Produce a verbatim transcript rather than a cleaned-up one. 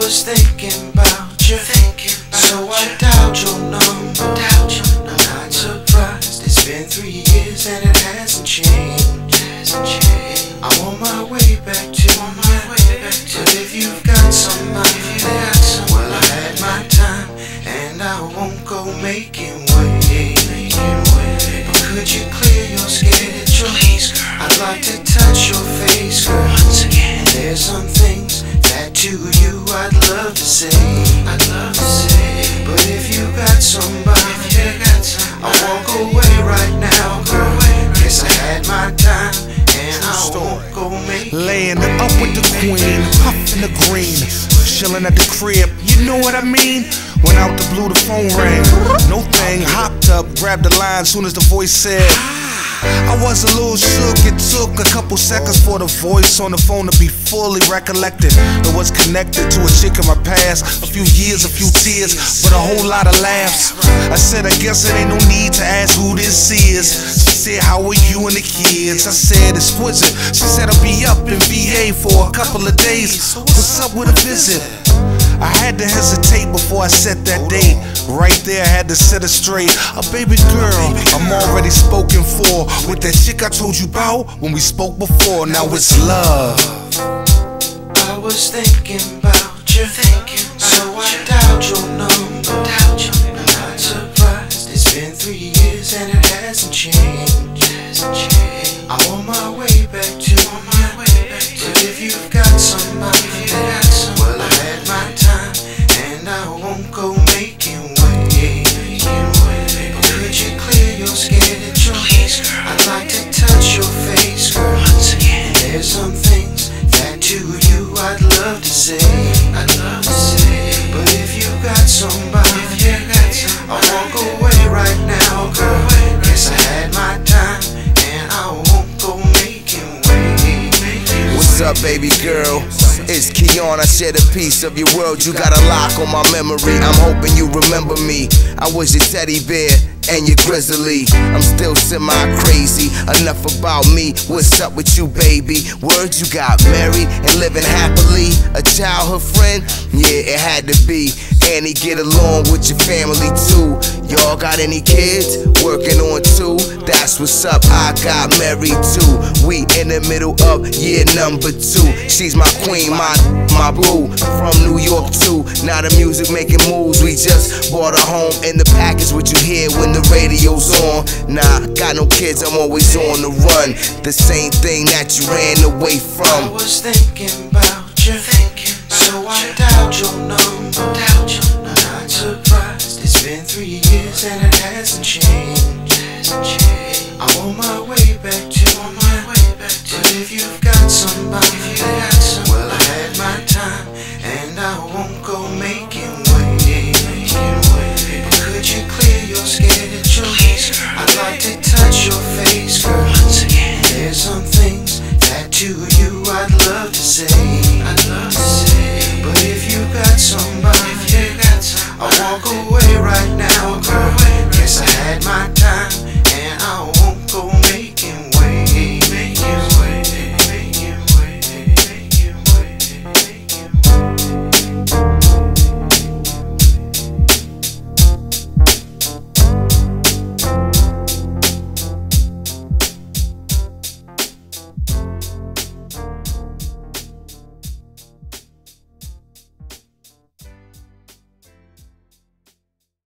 was thinking about you, so I dialed your number. I'm not surprised, it's been three years and it hasn't changed. I'm on my way back to you, but if you've got somebody, well, I had my time and I won't go making way. But could you clear your schedule? I'd like to touch your face, girl. There's some things that to you I'd love to say. I'd love to say. But if you got somebody, I walk away right now, girl. Guess I had my time and I won't go make it. Laying up with the queen, puffin' the green, chillin' at the crib, you know what I mean? Went out the blue, the phone rang. No thing, hopped up, grabbed the line soon as the voice said. I was a little shook, it took a couple seconds for the voice on the phone to be fully recollected. It was connected to a chick in my past, a few years, a few tears, but a whole lot of laughs. I said, I guess it ain't no need to ask who this is. She said, how are you and the kids? I said, exquisite. She said, I'll be up in V A for a couple of days. What's up with a visit? I had to hesitate before I set that date. Right there I had to set it straight. A baby girl, I'm already spoken for. With that chick I told you about when we spoke before. Now it's love. I was thinking about you, so I dialed your number. I'm not surprised, it's been three years and it hasn't changed. I'm on my way back to you, but if you've got somebody, well, I had my time and I won't go making way. But could you clear your schedule? I'd like to touch your face, girl. There's some things that to you I'd love to say. I'd love to say. But if you got somebody, I walk away right now, girl. Guess I had my time and I won't go making way. What's up, baby girl? It's Keon, I shared a piece of your world. You got a lock on my memory. I'm hoping you remember me. I was your teddy bear and your grizzly. I'm still semi-crazy. Enough about me. What's up with you, baby? Word, you got married and living happily. A childhood friend? Yeah, it had to be. And he get along with your family too. Y'all got any kids? Working on two? That's what's up, I got married too. We in the middle of year number two. She's my queen, my, my boo. From New York too. Now the music making moves. We just bought a home. In the package what you hear when the radio's on. Nah, got no kids, I'm always on the run. The same thing that you ran away from. I was thinking about you, so I dialed your number. I'm not surprised, it's been three years and it hasn't changed. I'm on my way back to you, but if you've got somebody, well, I had my time